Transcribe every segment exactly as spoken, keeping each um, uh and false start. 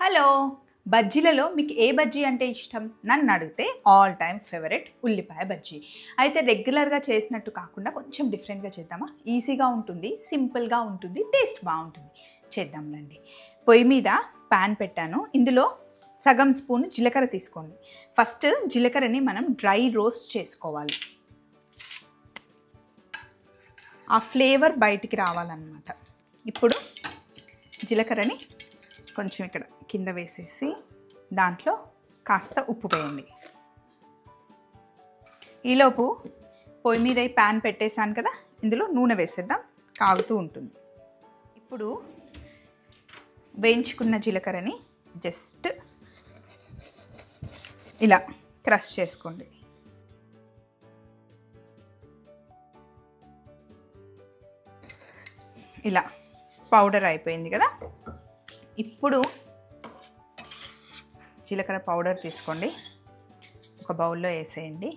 Hello బజ్జీలలో మీకు ఏ బజ్జీ అంటే ఇష్టం నన్ను అడిగితే ఆల్ టైమ్ ఫేవరెట్ ఉల్లిపాయ బజ్జీ. అయితే రెగ్యులర్గా చేసినట్టు కాకుండా కొంచెం డిఫరెంట్గా చేద్దామా? ఈజీగా ఉంటుంది, సింపుల్గా ఉంటుంది, టేస్ట్ బాగుంటుంది. చేద్దాంలండి. పొయ్యి మీద ప్యాన్ పెట్టాను. ఇందులో సగం స్పూన్ జీలకర్ర తీసుకోండి. ఫస్ట్ జీలకర్రని మనం డ్రై రోస్ట్ చేసుకోవాలి. ఆ ఫ్లేవర్ బయటికి రావాలన్నమాట. ఇప్పుడు జీలకర్రని కొంచెం ఇక్కడ కింద వేసేసి దాంట్లో కాస్త ఉప్పు వేయండి. ఈలోపు పొయ్యి మీద ఈ ప్యాన్ పెట్టేశాను కదా, ఇందులో నూనె వేసేద్దాం, కాగుతూ ఉంటుంది. ఇప్పుడు వేయించుకున్న జీలకర్రని జస్ట్ ఇలా క్రష్ చేసుకోండి. ఇలా పౌడర్ అయిపోయింది కదా. ఇప్పుడు జీలకర్ర పౌడర్ తీసుకోండి, ఒక బౌల్లో వేసేయండి.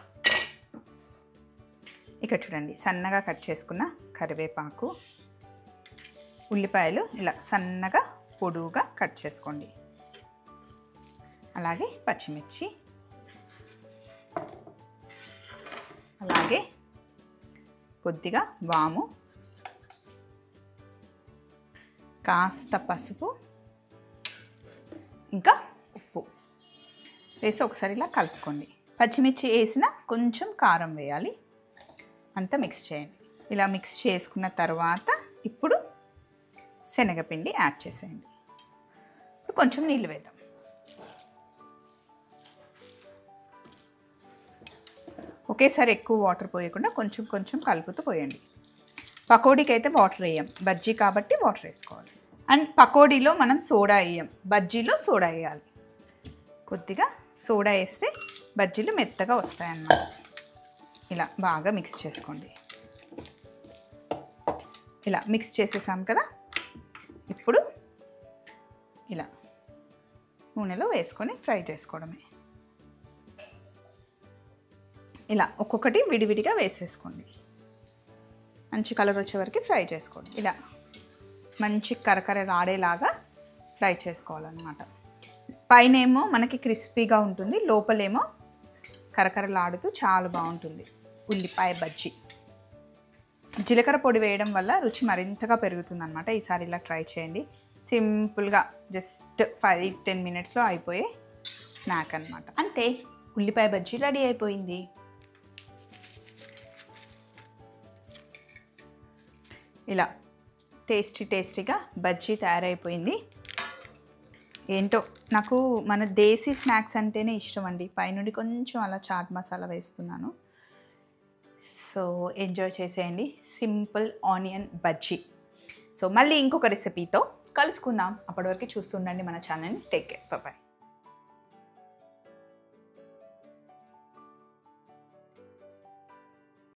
ఇక్కడ చూడండి, సన్నగా కట్ చేసుకున్న కరివేపాకు, ఉల్లిపాయలు ఇలా సన్నగా పొడువుగా కట్ చేసుకోండి. అలాగే పచ్చిమిర్చి, అలాగే కొద్దిగా వాము, కాస్త పసుపు, ఇంకా ఉప్పు వేసి ఒకసారి ఇలా కలుపుకోండి. పచ్చిమిర్చి వేసిన కొంచెం కారం వేయాలి, అంతా మిక్స్ చేయండి. ఇలా మిక్స్ చేసుకున్న తర్వాత ఇప్పుడు శనగపిండి యాడ్ చేసేయండి. ఇప్పుడు కొంచెం నీళ్ళు వేద్దాం. ఒకేసారి ఎక్కువ వాటర్ పోయకుండా కొంచెం కొంచెం కలుపుతూ పోయండి. పకోడీకి అయితే వాటర్ వేయం, బజ్జీ కాబట్టి వాటర్ వేసుకోవాలి. అండ్ పకోడీలో మనం సోడా వేయం, బజ్జీలో సోడా వేయాలి. కొద్దిగా సోడా వేస్తే బజ్జీలు మెత్తగా వస్తాయన్నమాట. ఇలా బాగా మిక్స్ చేసుకోండి. ఇలా మిక్స్ చేసేసాం కదా. ఇప్పుడు ఇలా నూనెలో వేసుకొని ఫ్రై చేసుకోవడమే. ఇలా ఒక్కొక్కటి విడివిడిగా వేసేసుకోండి. మంచి కలర్ వచ్చే వరకు ఫ్రై చేసుకోండి. ఇలా మంచి కరకర రాడేలాగా ఫ్రై చేసుకోవాలన్నమాట. పైనేమో మనకి క్రిస్పీగా ఉంటుంది, లోపలేమో కరకరలాడుతూ చాలా బాగుంటుంది ఉల్లిపాయ బజ్జీ. జీలకర్ర పొడి వేయడం వల్ల రుచి మరింతగా పెరుగుతుందన్నమాట. ఈసారి ఇలా ట్రై చేయండి. సింపుల్గా జస్ట్ ఫైవ్ టెన్ మినిట్స్లో అయిపోయే స్నాక్ అన్నమాట. అంతే, ఉల్లిపాయ బజ్జీ రెడీ అయిపోయింది. ఇలా టేస్టీ టేస్టీగా బజ్జీ తయారైపోయింది. ఏంటో నాకు మన దేశీ స్నాక్స్ అంటేనే ఇష్టం అండి. పైనుండి కొంచెం అలా చాట్ మసాలా వేస్తున్నాను. సో ఎంజాయ్ చేసేయండి సింపుల్ ఆనియన్ బజ్జీ. సో మళ్ళీ ఇంకొక రెసిపీతో కలుసుకుందాం. అప్పటి వరకు చూస్తుండండి మన ఛానల్ని. Take care, bye.